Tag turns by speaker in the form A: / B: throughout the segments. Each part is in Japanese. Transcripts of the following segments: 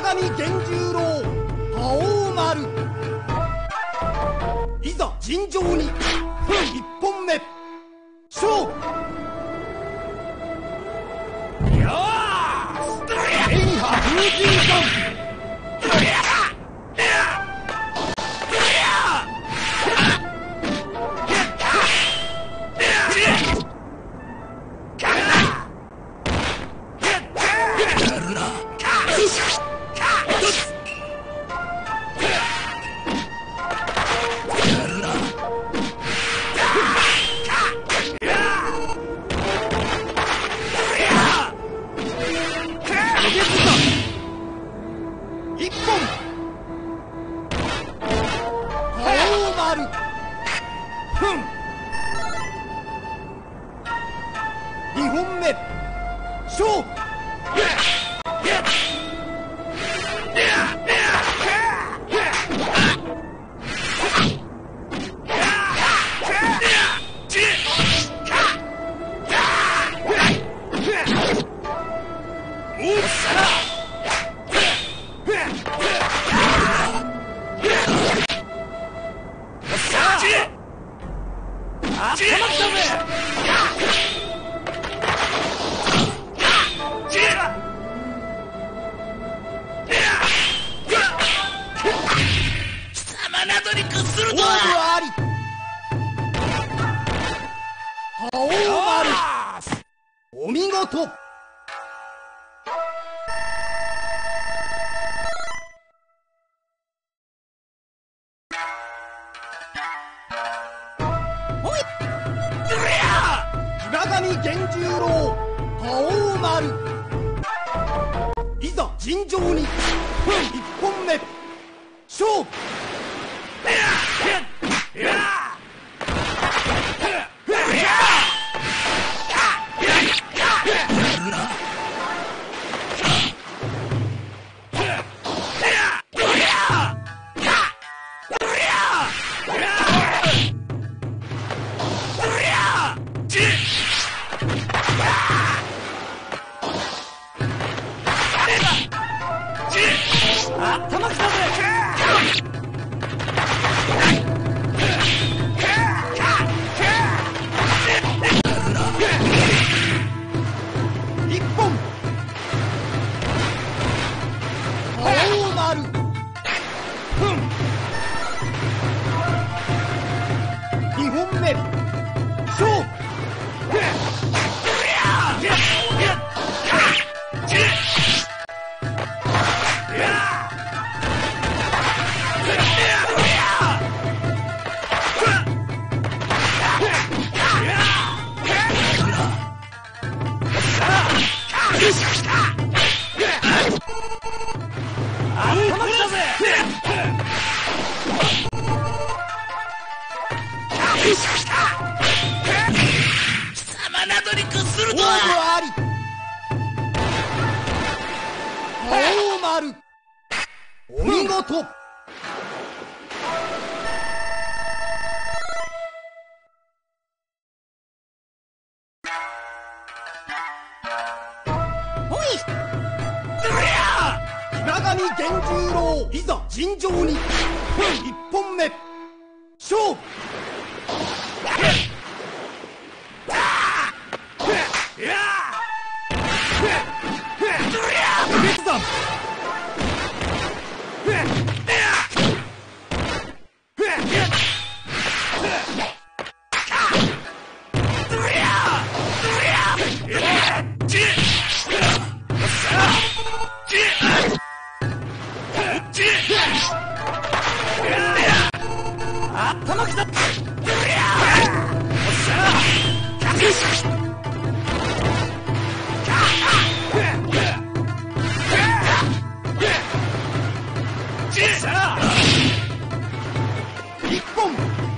A: 上源十郎覇王丸。いざ尋常に一本目勝負。天下風神観。2本目勝負。お見事。岩上源十郎覇王丸。いざ尋常に一本目勝負。頭きたぜ。一本覇王丸。2本目勝負。貴様などに屈するとは。覇王丸お見事。岩上源十郎いざ尋常に一本目勝負。決断。頭きた。一本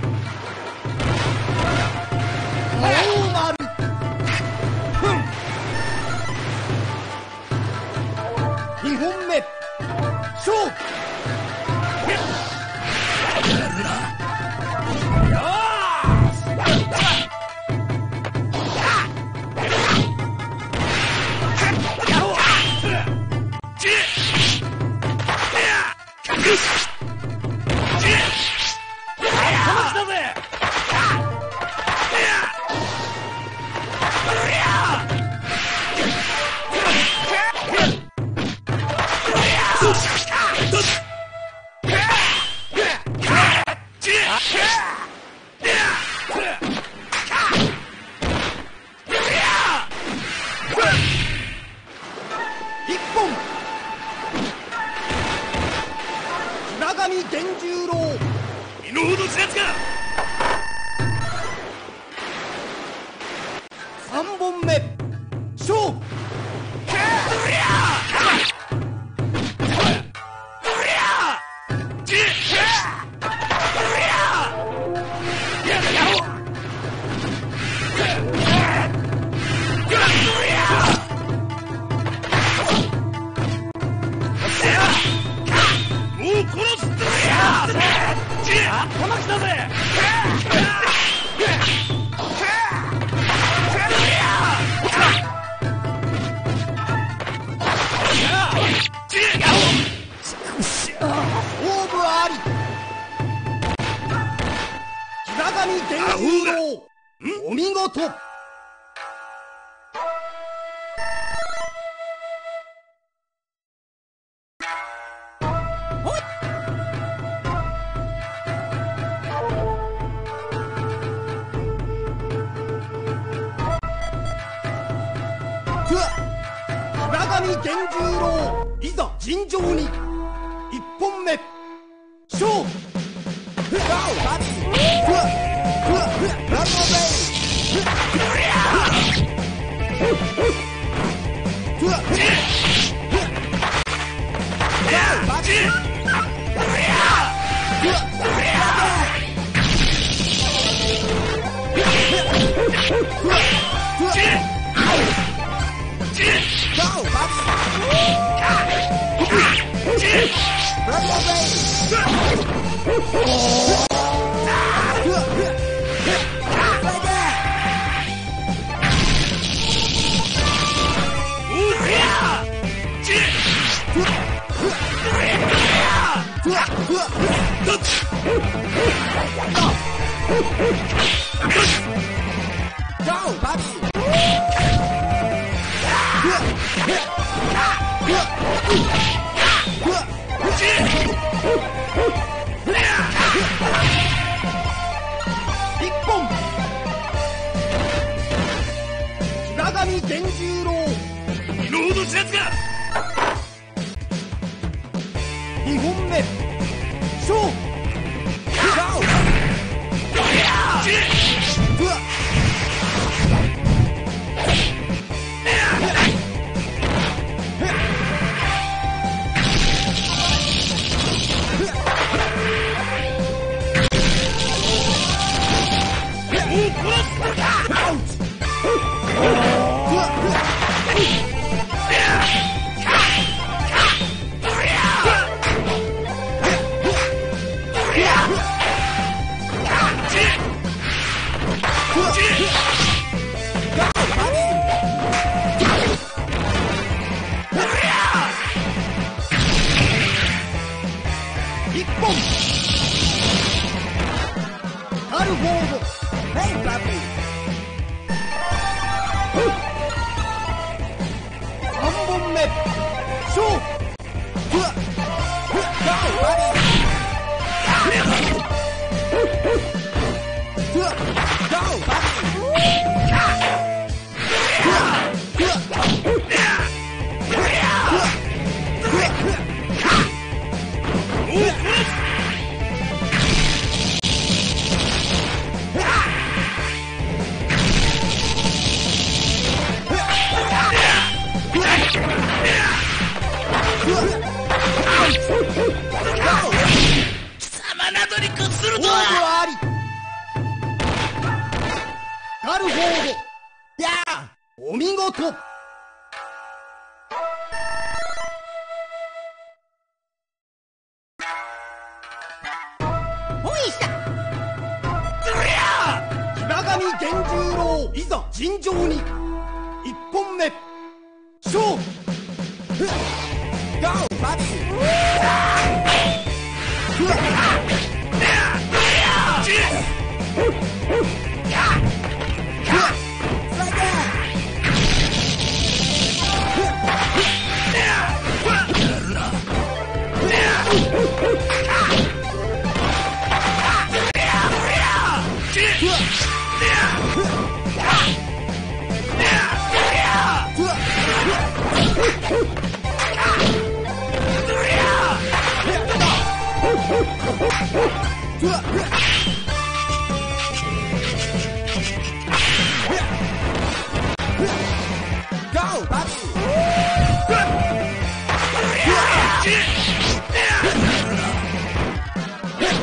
A: 覇王丸。2本目勝負。 一本平上源十郎
B: 身の程知らずか。
A: 三本目勝負
B: 玉木だぜ。
A: 勝負あり平上源十郎お見事。平上源十郎いざ尋常に一本目勝負一本平上源十郎
B: 身の程知らずか。
A: 二本目勝負一本カルフォード三本目勝負
B: 貴様などに屈すると
A: 勝負
B: は。
A: ありカルフォードやあお見事。平上源十郎いざ尋常に一本目勝負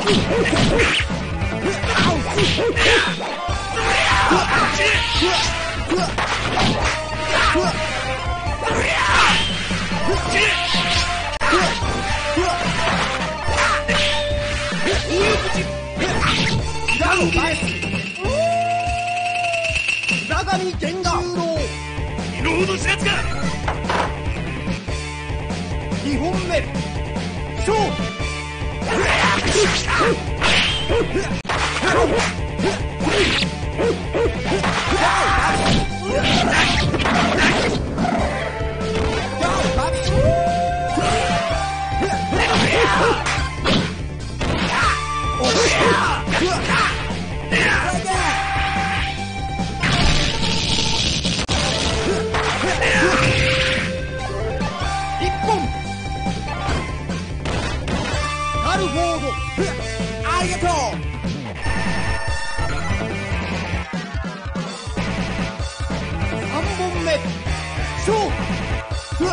A: 2本目勝負ありがとう。3本目勝負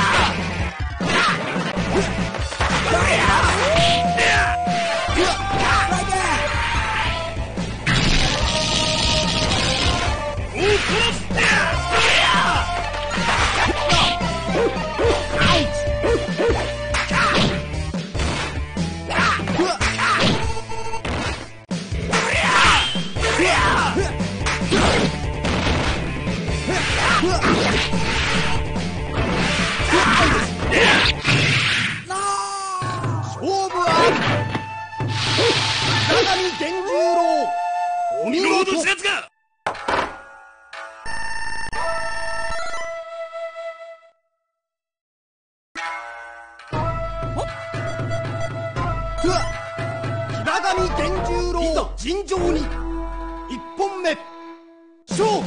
A: 尋常に1本目勝負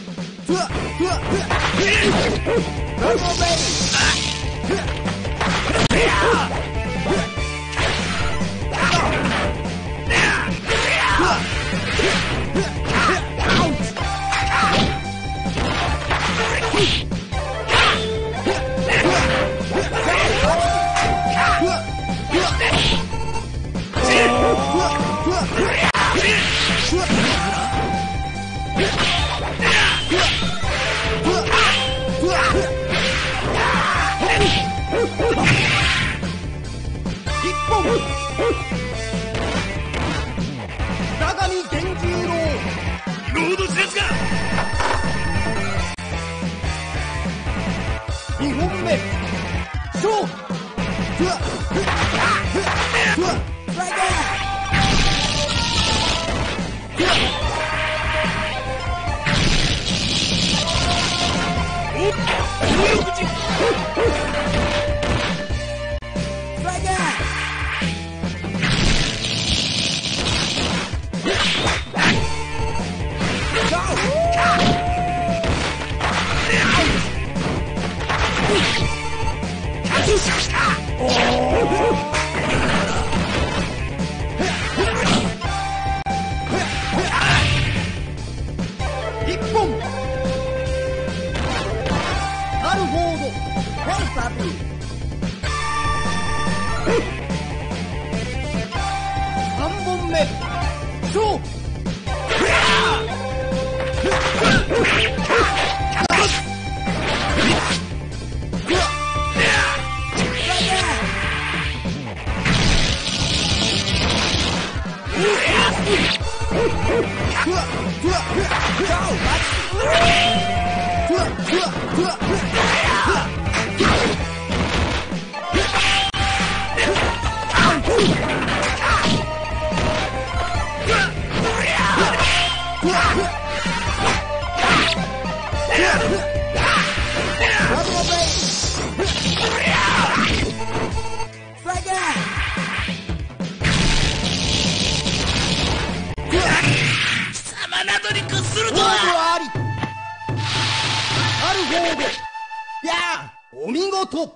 A: お見事。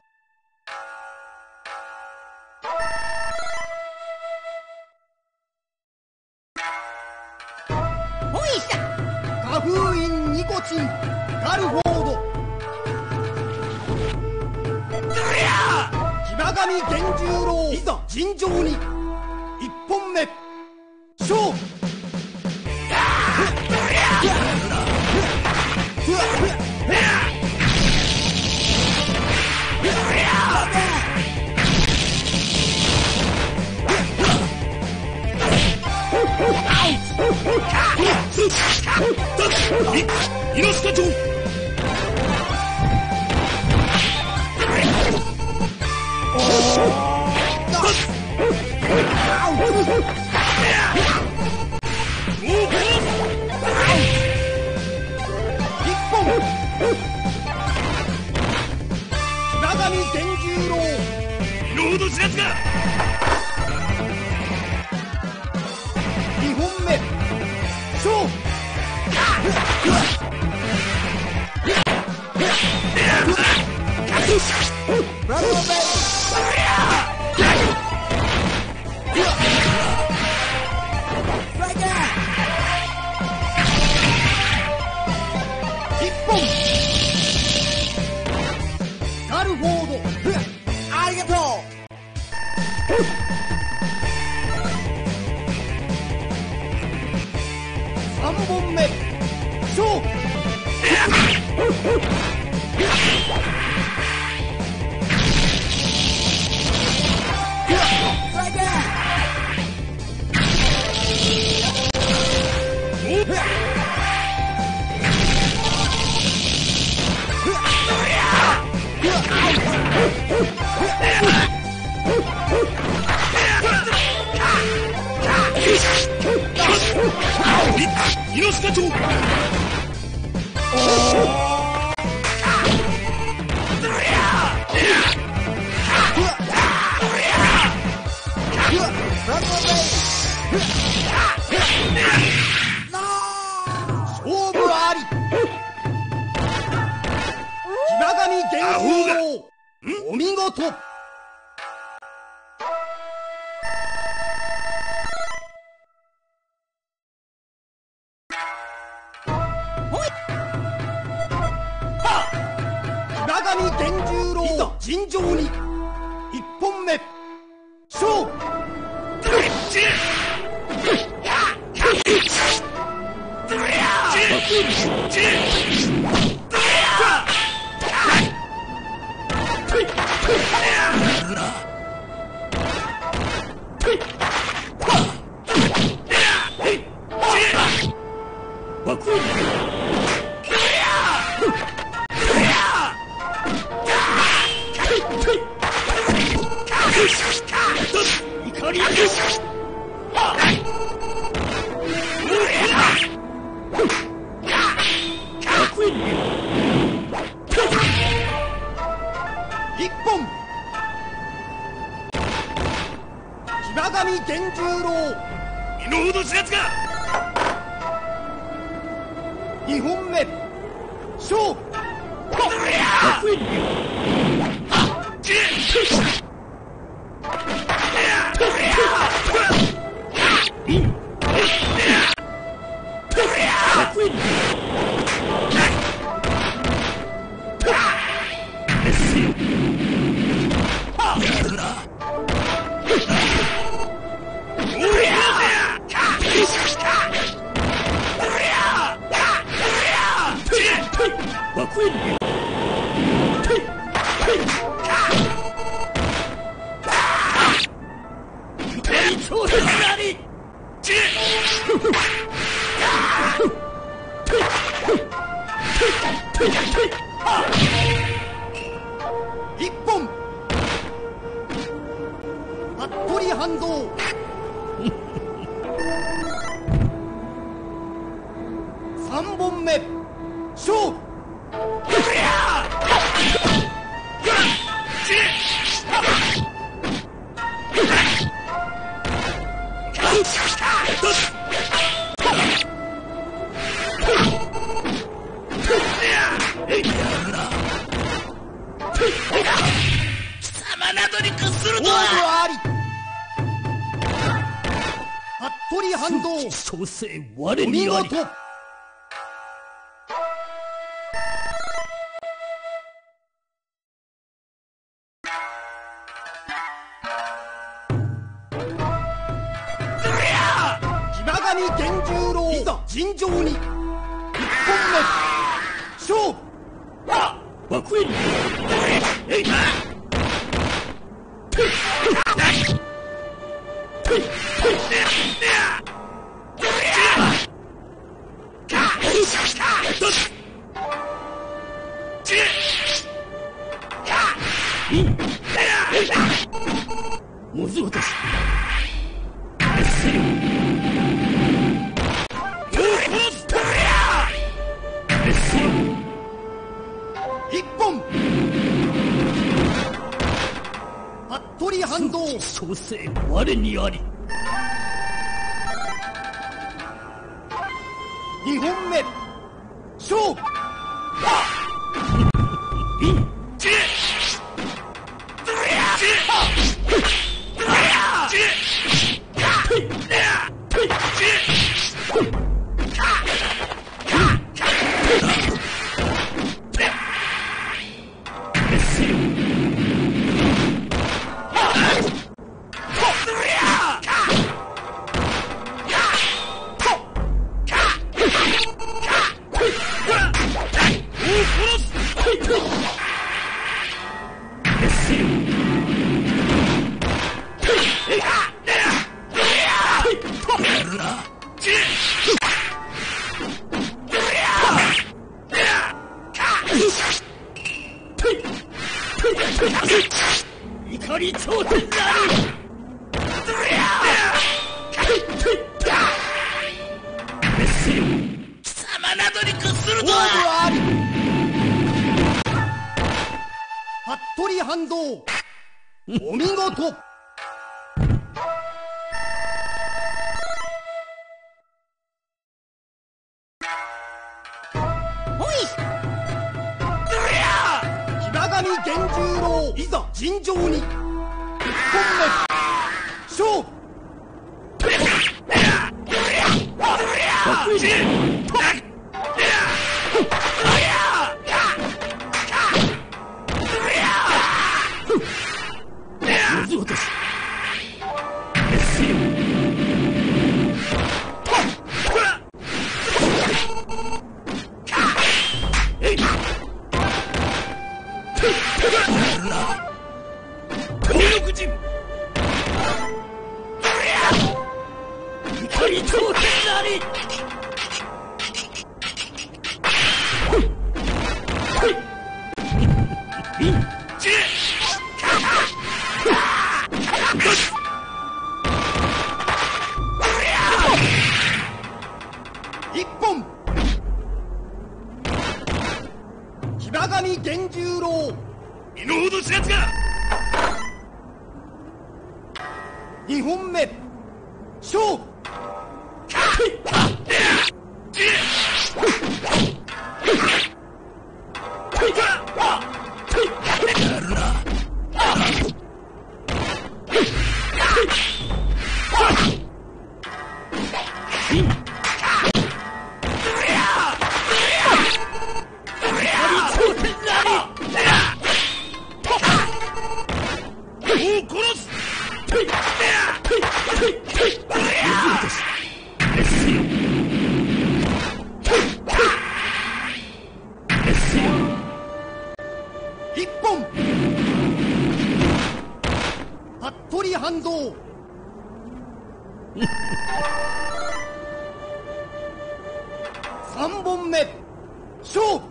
B: ほいしゃ。
A: 花封印ニコチンガルフォード。
B: どりゃ。
A: 騎馬神源十郎いざ尋常に1 本目勝負
B: 猪鹿町
A: 一本長見源十郎
B: 身の程知らずが
A: 二本目勝負ブラボーベイ一本ガルフォードありがとう三本目勝負
B: 猪鹿町
A: 勝負あり木長見源十郎お見事木長見源十郎いざ尋常に一本目勝負一本木長見源十郎
B: 身の程知らずが
A: 二本目勝負一本服部半蔵三本目勝負
B: 貴様などに屈すると
A: 勝負
B: は
A: あり服部半蔵
B: 所詮我
A: お見
B: にあり
A: 事源十郎、いざ尋常に1本目勝負。
B: バクエリえいもず落とし
A: 一本服部反動
B: 創世我にあり
A: 2本目勝負。
B: 怒り頂点なり貴様などに屈するとは
A: あり服部反動お見事。源十郎いざ尋常に1本目勝負。一本騎馬神源十郎
B: 身の程知らずが
A: 2本目勝負。一本服部反動3本目勝負。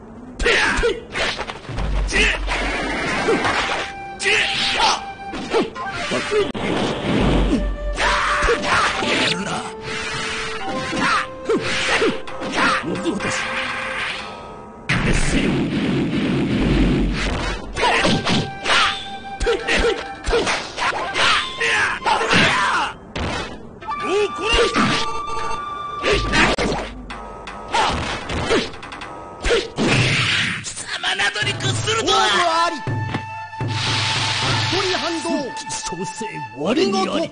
A: あり服部反動
B: 創世我にあり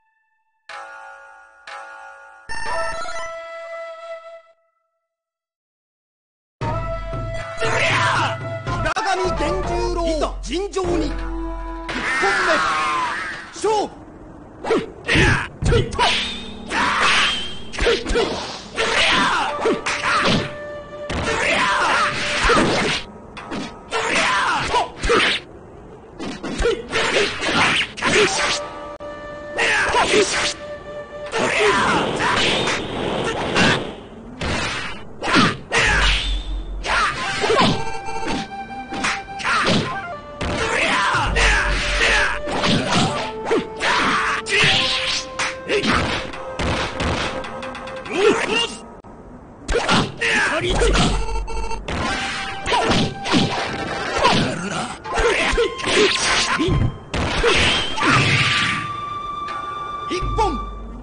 A: 騎馬神源十郎いざ尋常に1本目勝負。 一本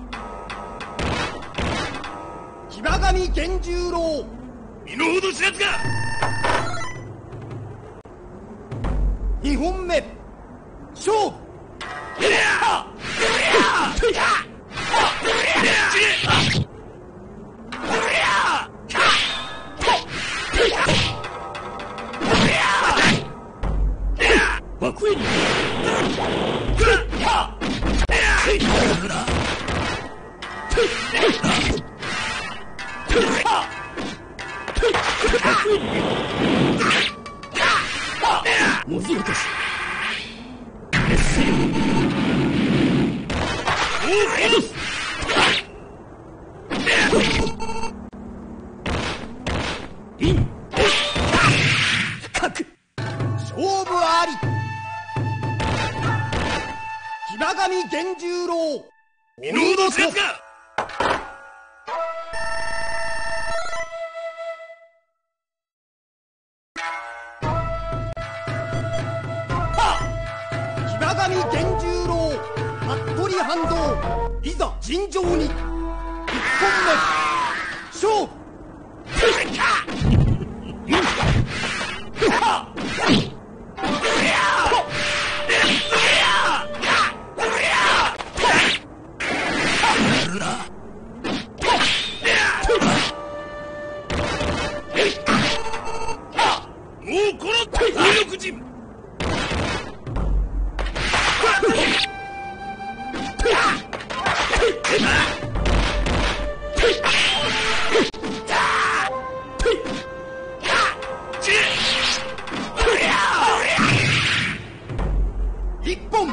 A: 騎馬神源十郎
B: 身の程知らずか。
A: 二本目勝負
B: 爆炎文字落とし
A: 勝負あり騎馬神源十郎
B: 身の程知らずか。
A: 騎馬神源十郎服部半蔵いざ尋常に一本目勝負
B: もうこの強力人
A: 一本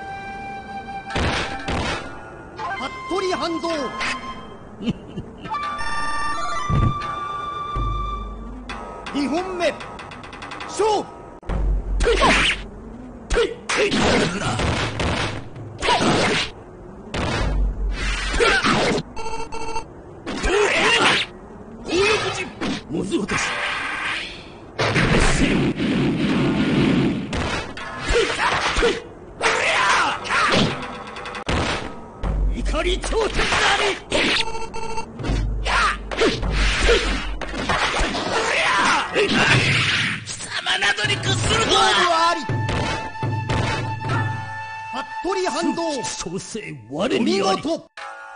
A: 服部半蔵二本目勝負
B: 文字落とし怒り頂点なり貴様などに屈すると
A: 勝負
B: は。
A: あり服部半蔵
B: 創世我
A: お見
B: にあり。
A: 事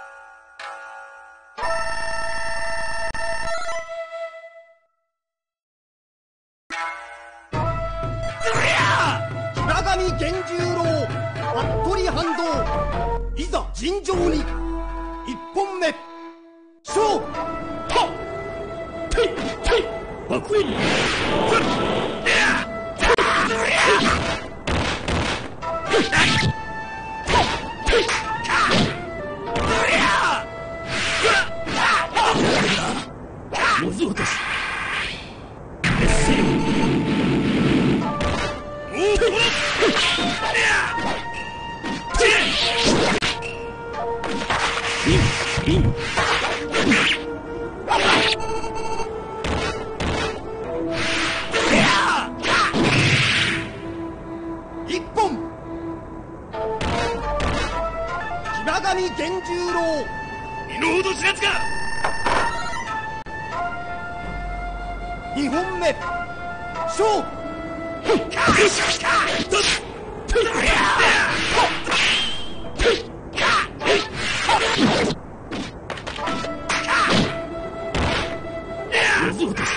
A: 騎馬神源十郎服部半蔵いざ尋常に一本目勝負
B: 爆炎文字落とし
A: 一本騎馬神源十郎
B: 身の程知らずか。
A: 二本目勝負
B: 文字落とし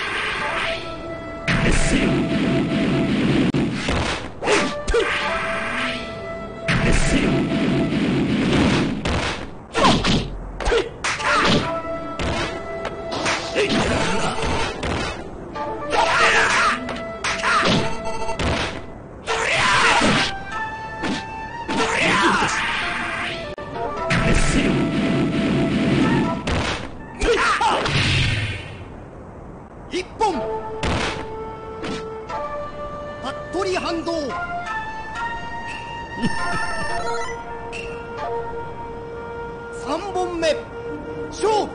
A: 3本目勝負。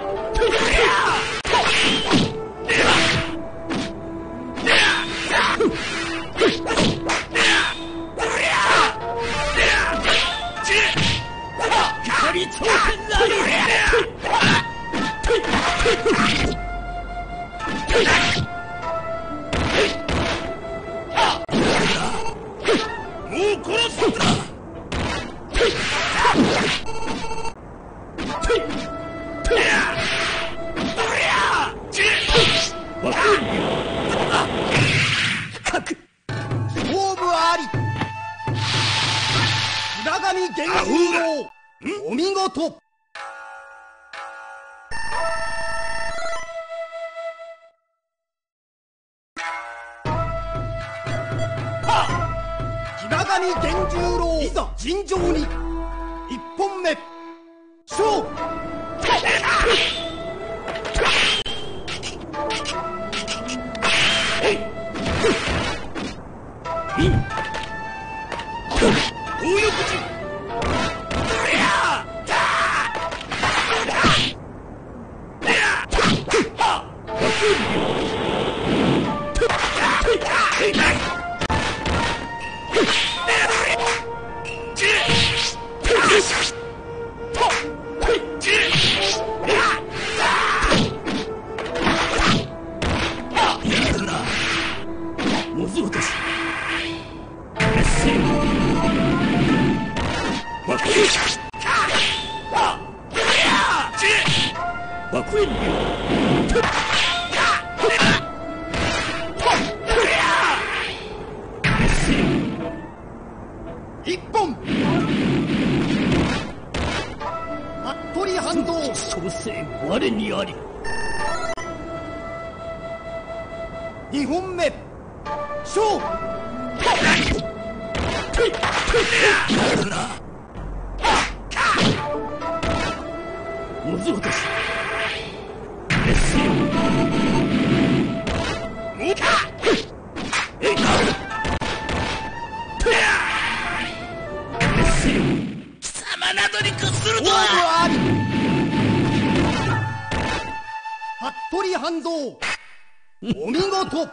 B: 光挑戦なり。もう殺すんだ。
A: 勝負あり。白神源十郎お見事。白神源十郎いざ尋常に。1本目勝負。
B: 大横陣。
A: 一本。服部半蔵
B: 創世我にあり。
A: 2本目勝負。
B: 難しい。貴様などに屈するとは。
A: 勝負あり。服部半蔵お見事。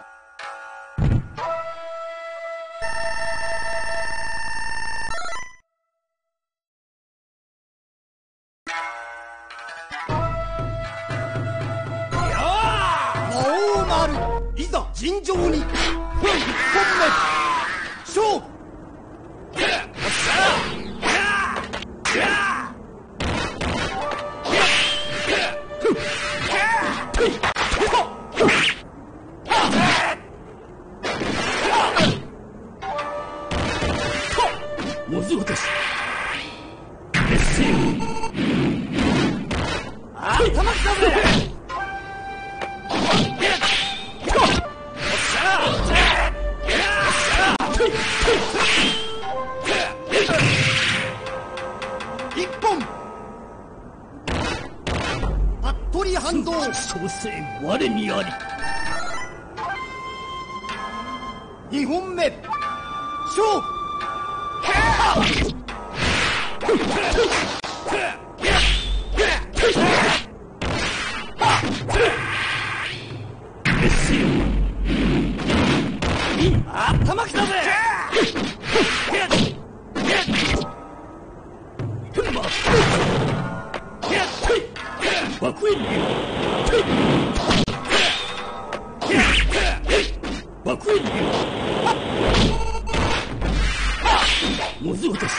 A: いざ尋常に。1本目勝負。
B: 難しい。
A: 頭きたぜ。一本。服部半蔵
B: 創世我にあり。
A: 2本目勝負。
B: 頭きたぜ。爆炎流。爆炎流。もず落とし。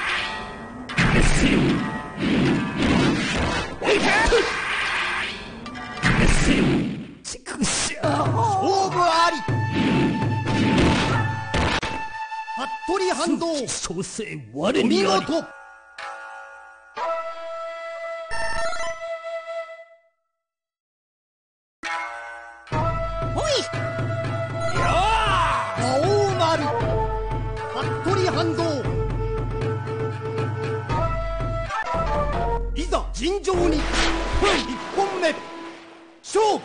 A: 勝負あり。服部半蔵
B: 創世我
A: お見
B: にあり。
A: 事。青丸服部半蔵いざ尋常に。1本目勝負。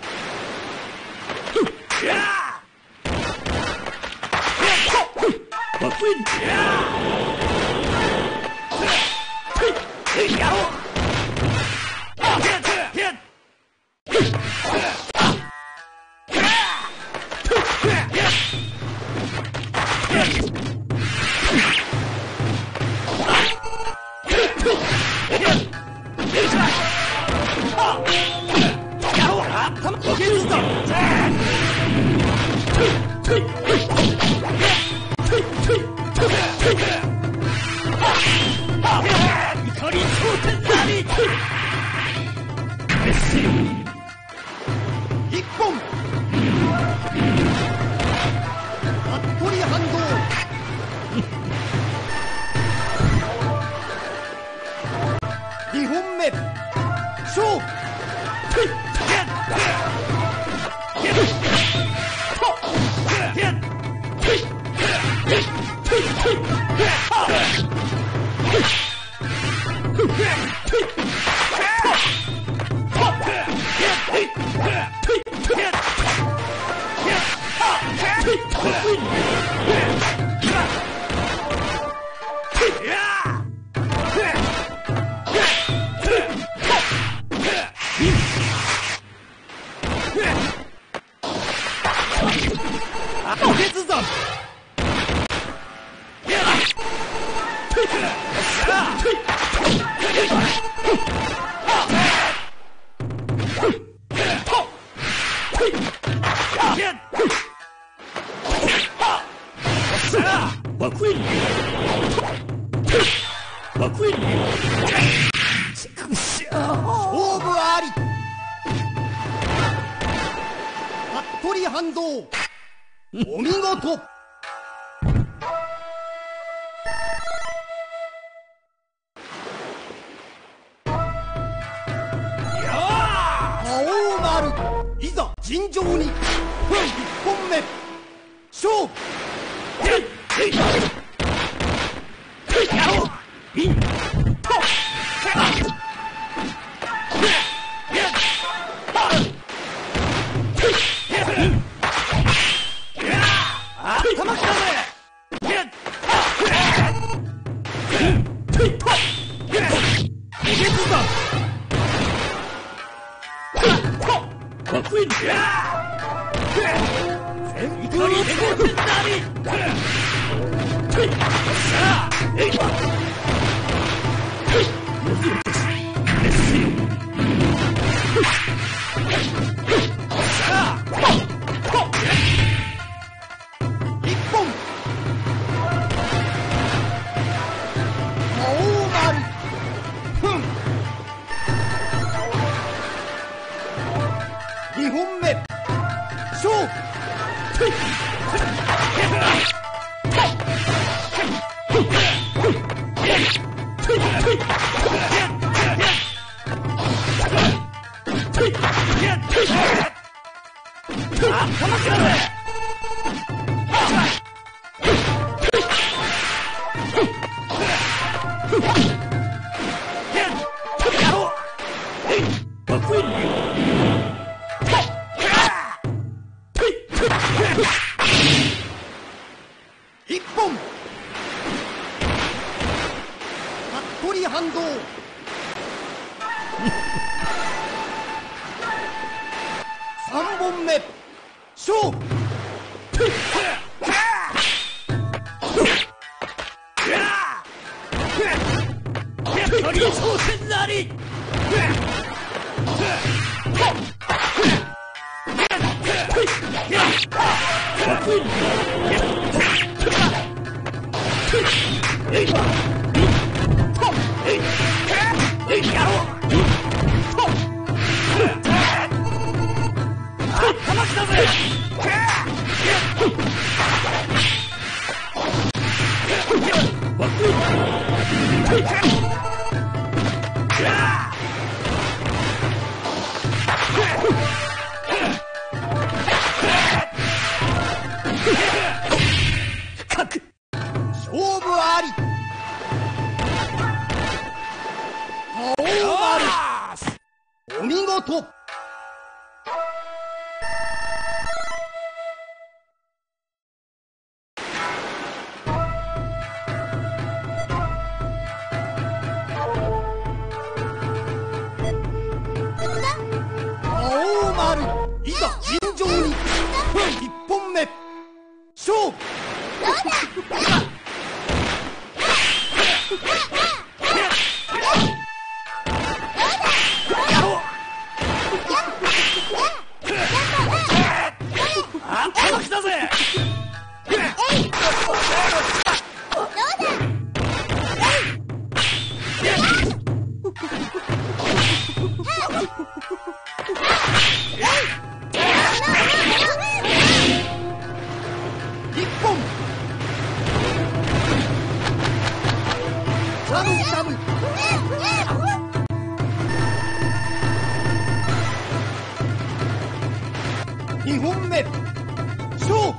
A: ジャムジャム。2本目勝負。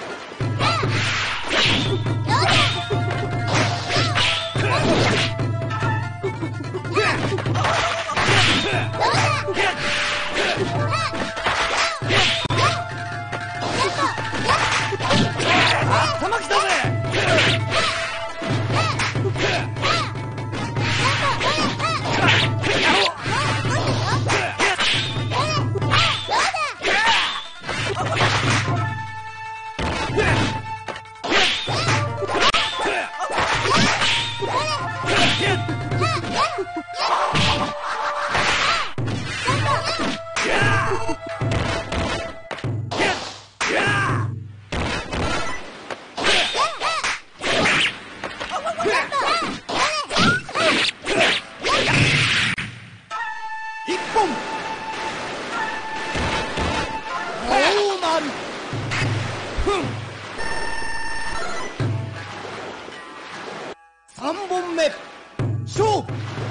A: 頭きたぜ。3本目勝負。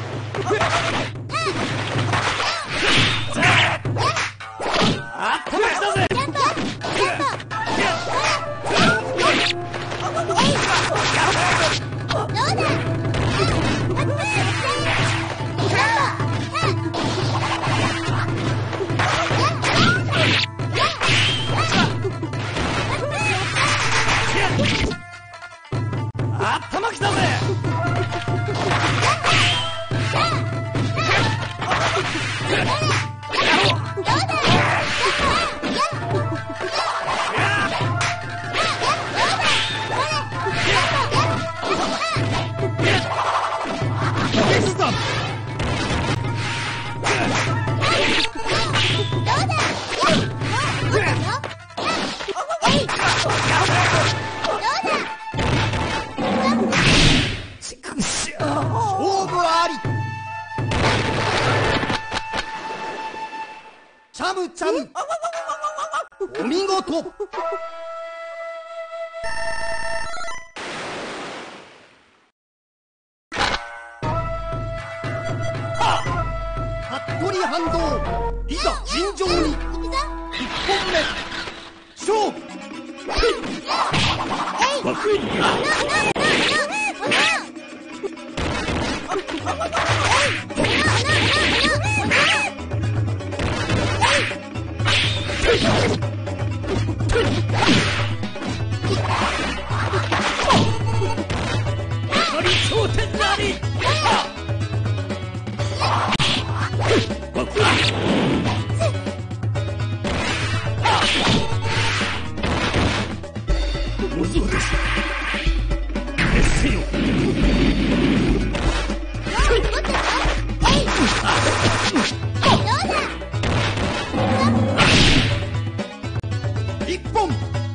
A: 頭きたぜ。頭きたぜ。チャムチャム、お見事。服部反動、いざ尋常に。1本目勝負。頂点なり。1本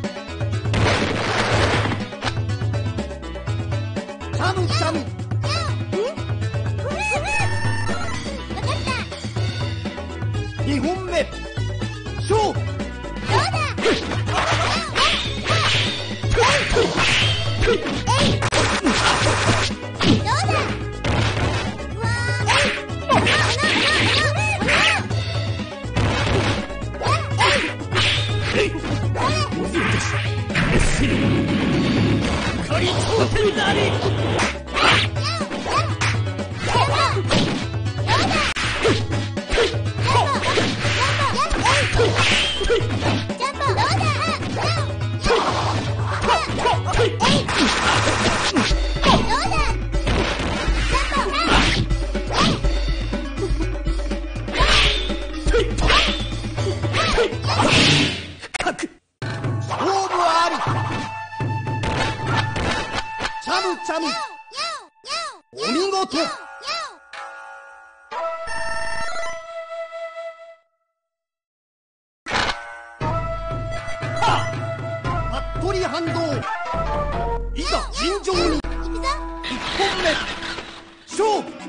A: チャムチャム。2本目勝負。チャム、お見事。服部反動、いざ尋常に。1本目勝負。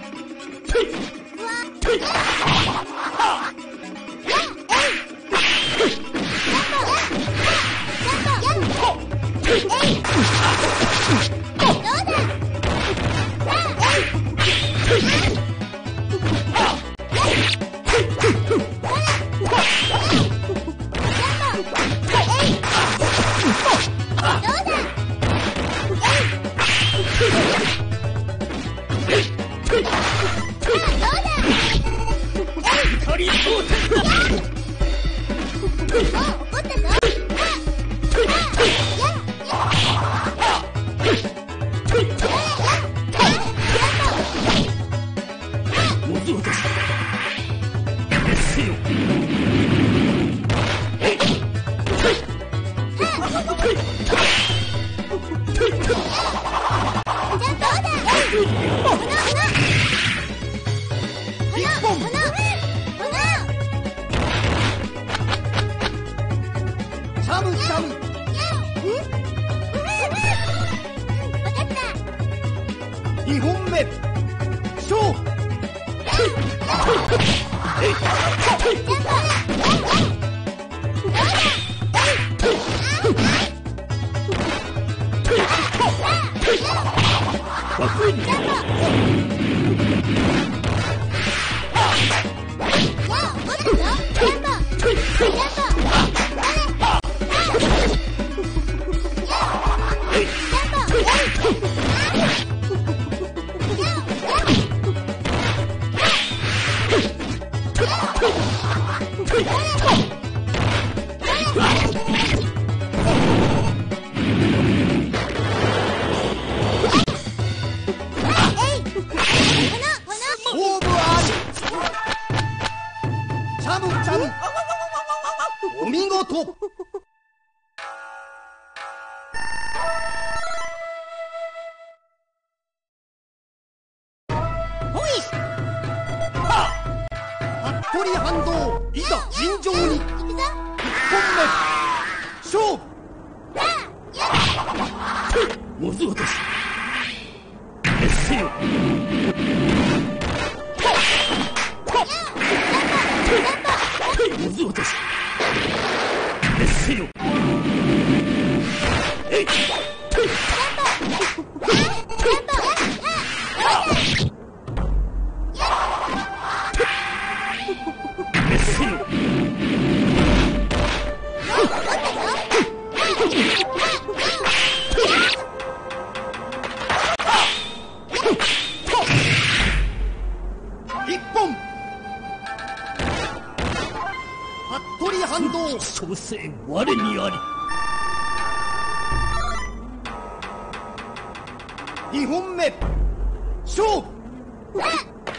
A: 2本目勝負お見事。服部反動、いざ尋常に。1本目勝負。もずごとし熱せよ。もずごとし熱せよ。えい蘇生我にあり。2本目勝負。どうだ。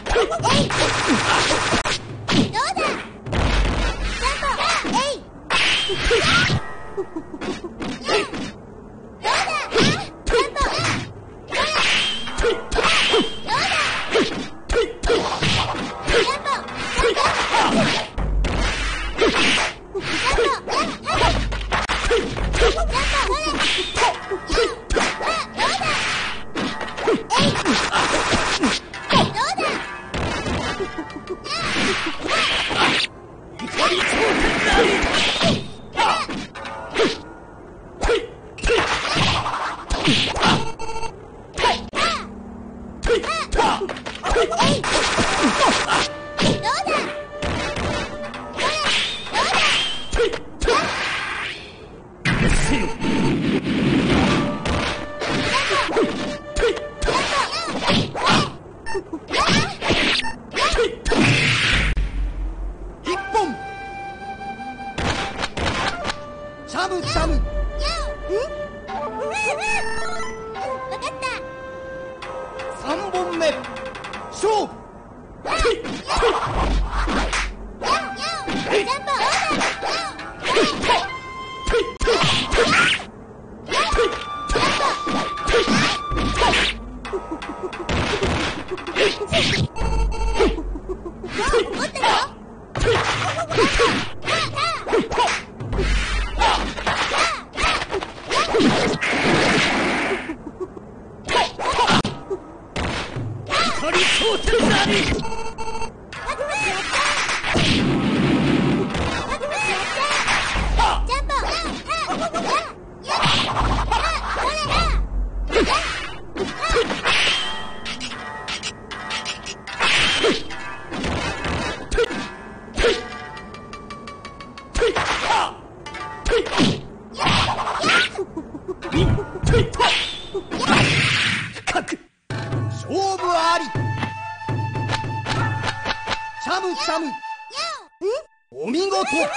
A: お見事。
C: わかった。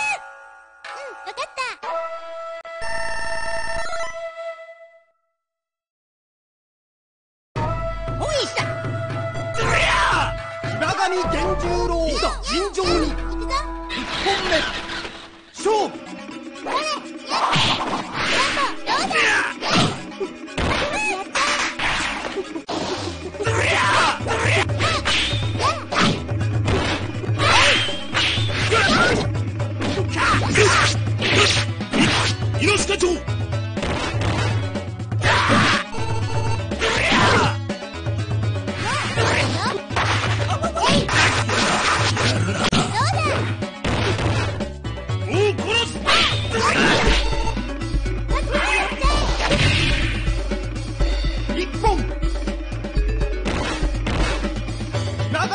C: おいしゃ。
A: 平上源十郎、いざ尋常に。1本目勝負。
B: 猪鹿町。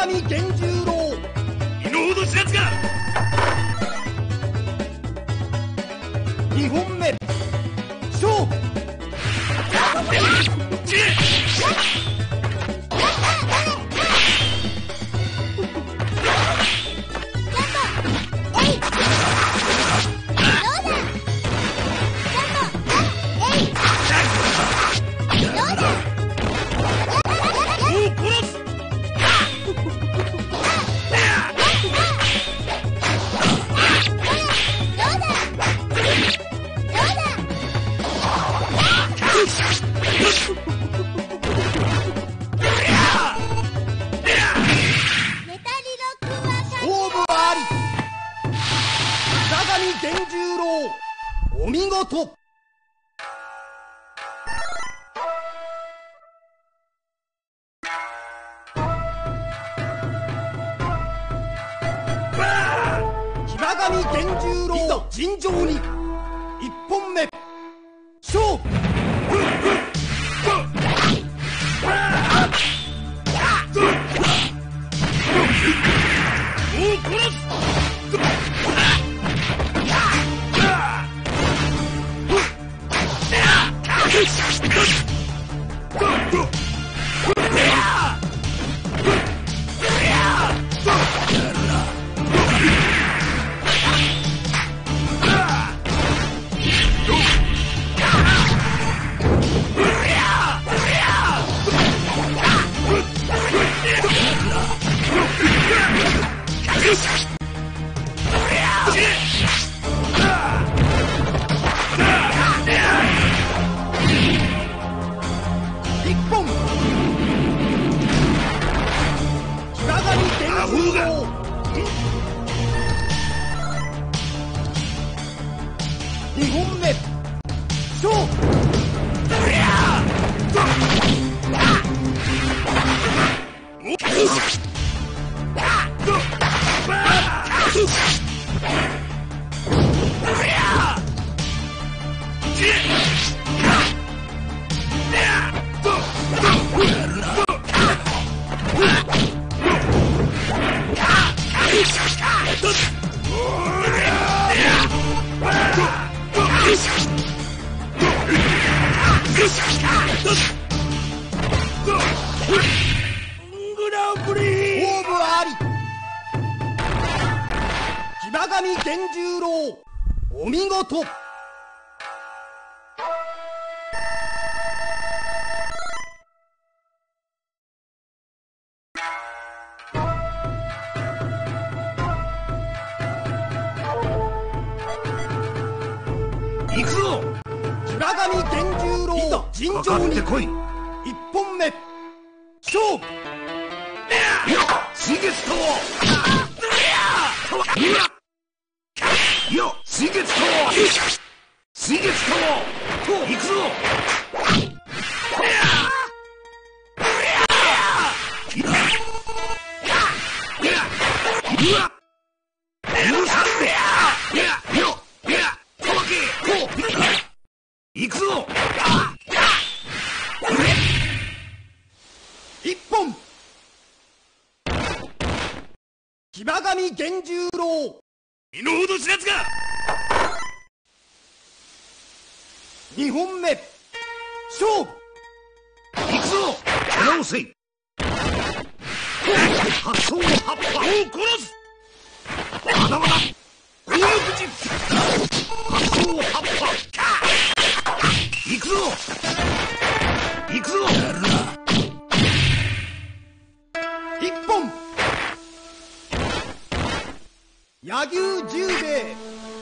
A: 上源十郎
B: 身の程知らずか。
A: 2本目勝負源十郎お見事。平上源十郎いざ尋常に1本目勝負2本目勝負グランプリ勝負あり。平上源十郎お見事。
B: 行くぞ。
A: 平上源十郎いざ尋常に1本目勝負
B: 水月とよ水月と水月と行くぞ。許さん行くぞ。
A: 1本平上源十郎
B: 身の程知らずか。
A: 2本目勝負
B: 行くぞ。手直せ。発想の葉っぱを殺す。まだまだ強力実発想葉っぱ行くぞ。行くぞ。
A: 1本柳生十兵衛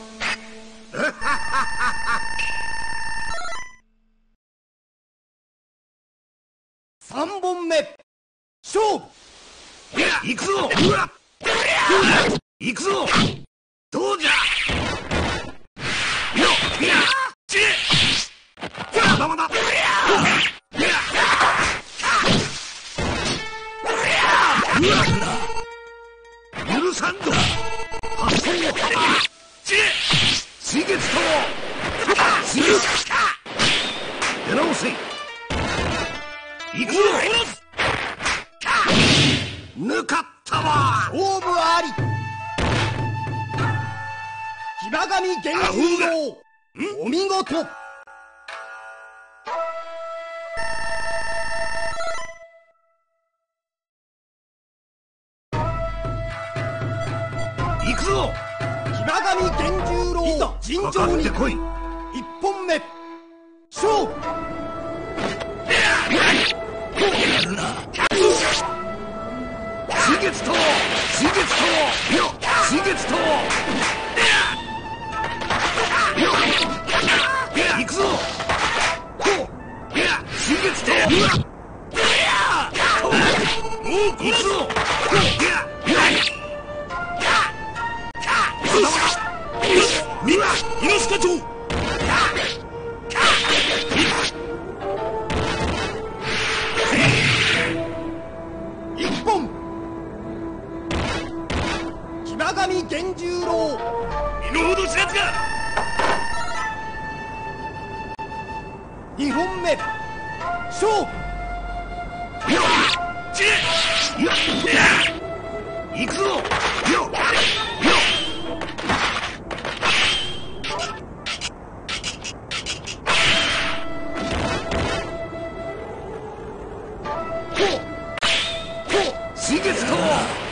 A: 3本目勝負
B: 行くぞ。行くぞ。どうじゃ。まだまだ許さんぞ。発想を水月と水月出直せ。行くぞ。ぬか
A: 神源十郎、お見事。
B: 行くぞ。
A: 騎馬神源十郎、いざ尋
B: かか
A: 常に。
B: ってこい。
A: 一本目勝負。
B: やるな。刺激と刺激とよ刺激と行くぞ。刺激ともう行くぞ。みんな猪鹿町
A: 一本騎馬神源十郎、
B: 身の程知らずか。
A: 二本目勝負。
B: 行くぞ。よ刺激と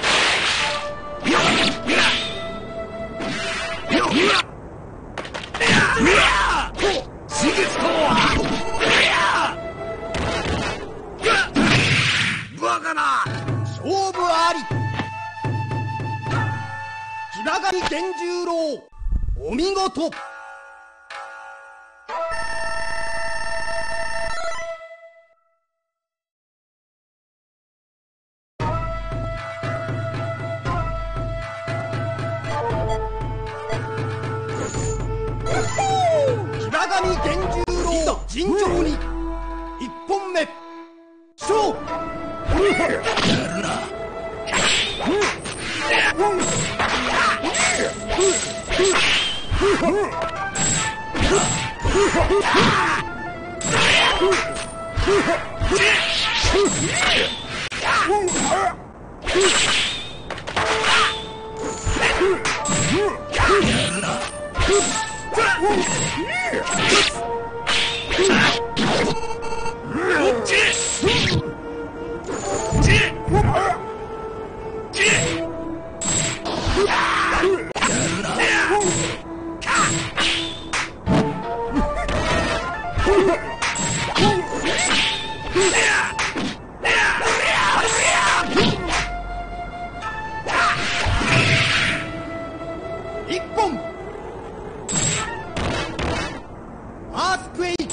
B: 刺激とバカな。
A: 勝負あり。騎馬神源十郎、お見事。騎馬神源十郎、いざ尋常に。一本目勝負。
B: やるな。
A: 一本アースクエイク。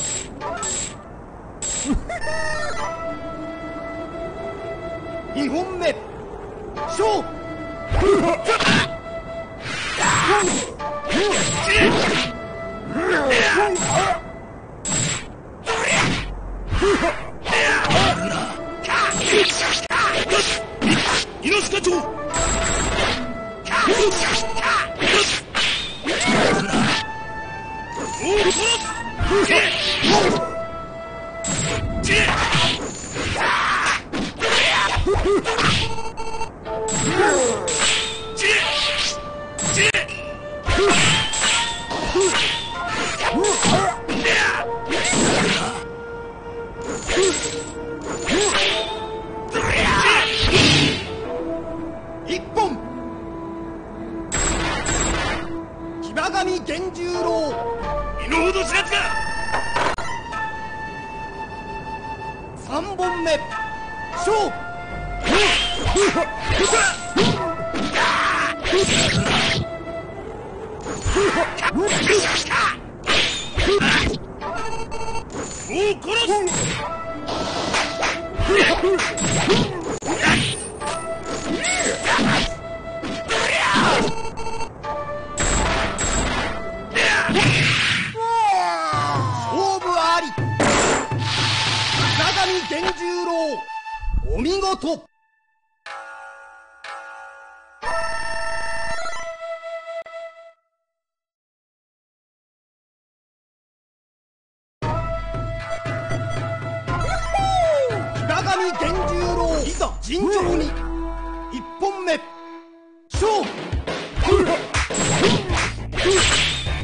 A: 二本目勝負。
B: 猪鹿町
A: 一本騎馬神源十郎、
B: 身の程知らずか。
A: 三本目勝負。
B: もう殺す。
A: 勝負あり。騎馬神源十郎、お見事。騎馬神源十郎、いざ尋常に。一本目勝負。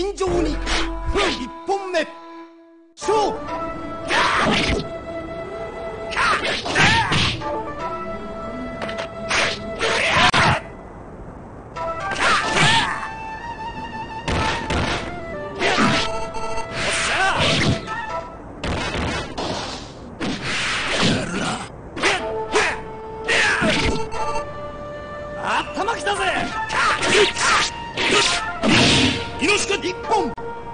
A: 尋常に1本目勝負。
B: 頭きたぜ。イノシカ
A: 一本。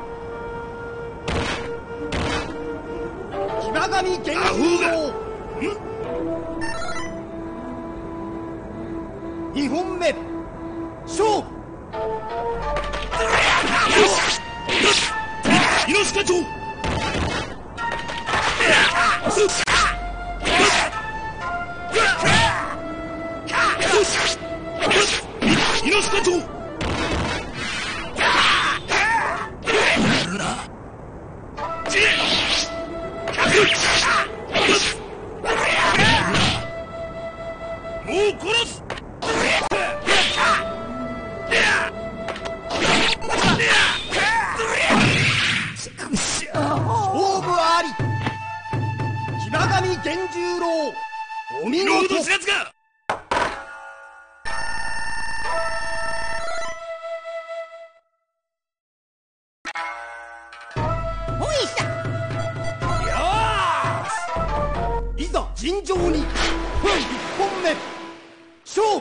A: 騎馬神玄竜郎2本目勝負。
B: イノシカ長イノシカ長もう殺す。
A: 勝負あり。騎馬神玄竜郎お見
B: ロード
A: 事。
B: 知らずが。
C: ほいしゃ。
B: よーし。
A: いざ尋常に1本目勝負。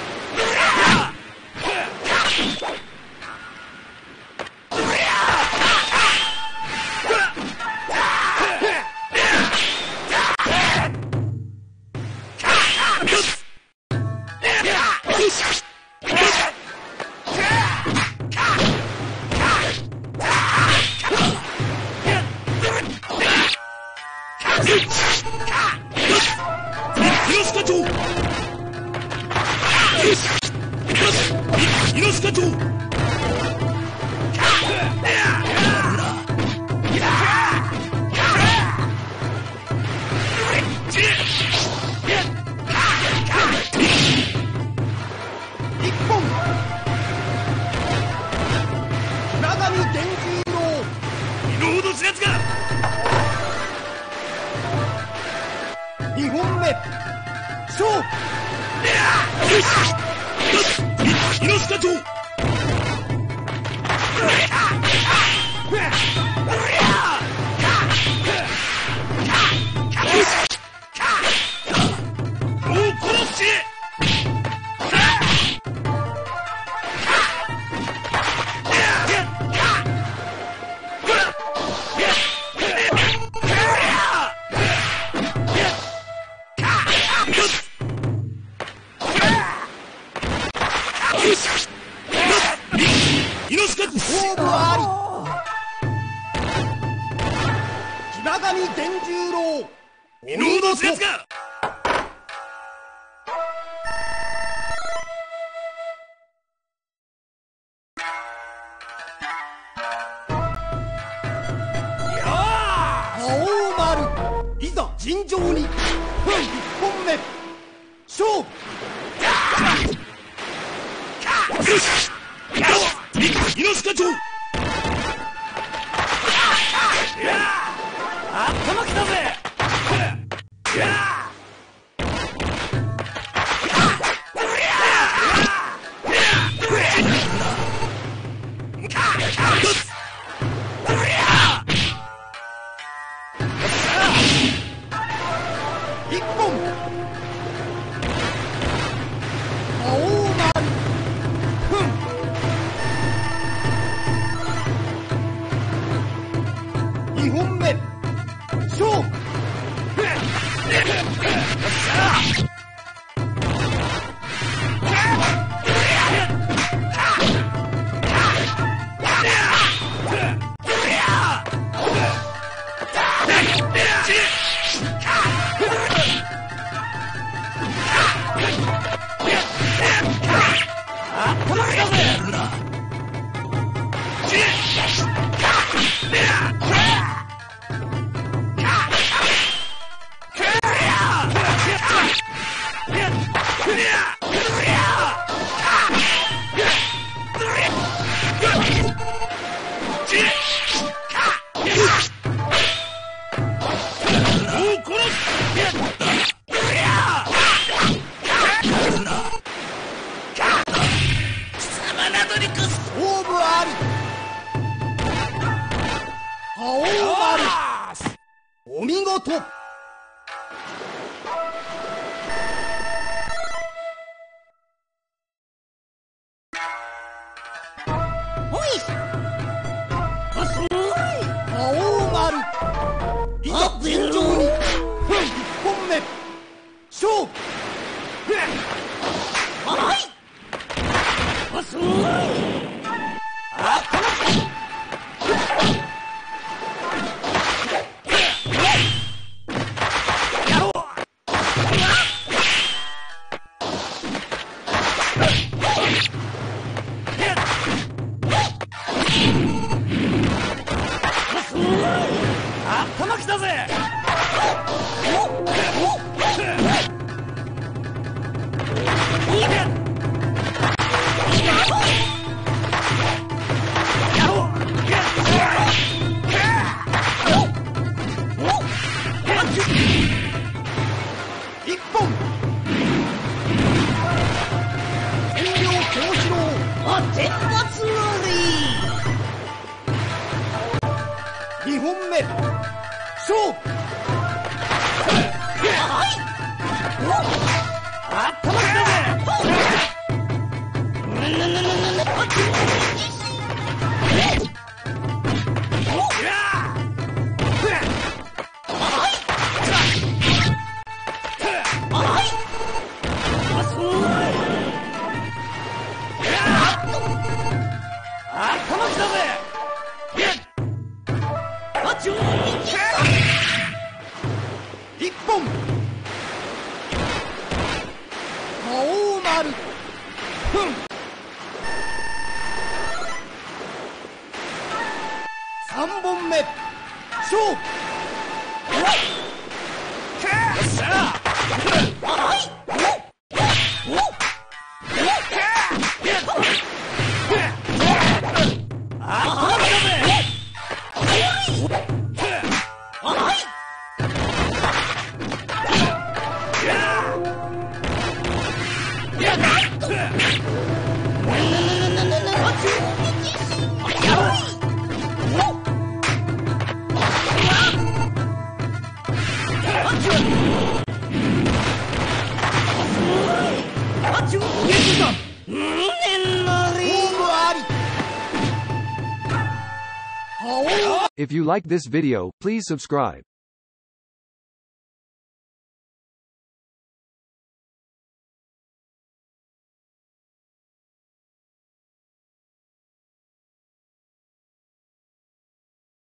B: イノシカ長イノシカ長
A: 一本。騎馬神玄竜郎
B: ロード知らずが。
A: 2本目勝負。
B: イノシカ長もう殺すし。イノシカ
A: 勝負あり。騎馬神玄竜郎
B: ロード知らずが。
A: 青丸いざ尋常に1本目勝負。
B: イノシカ長頭きたぜ。
A: 一本。青丸2本目勝負。 青丸。お見事。青丸。いざ尋常に。1本目。勝負。はい。すごい。
B: 頭きたぜ。
A: 一本。千両京四郎。天罰割り。2本目。勝負。
B: 頭きたぜ。頭きたぜ。
A: 一本。青丸。3本目。勝負。
B: よっしゃ。
C: If you like this video, please subscribe.